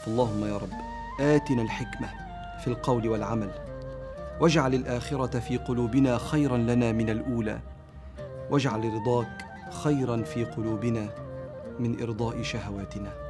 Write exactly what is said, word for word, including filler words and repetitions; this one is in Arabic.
فاللهم يا رب آتنا الحكمة في القول والعمل، واجعل الآخرة في قلوبنا خيرا لنا من الأولى، واجعل رضاك خيرا في قلوبنا من إرضاء شهواتنا.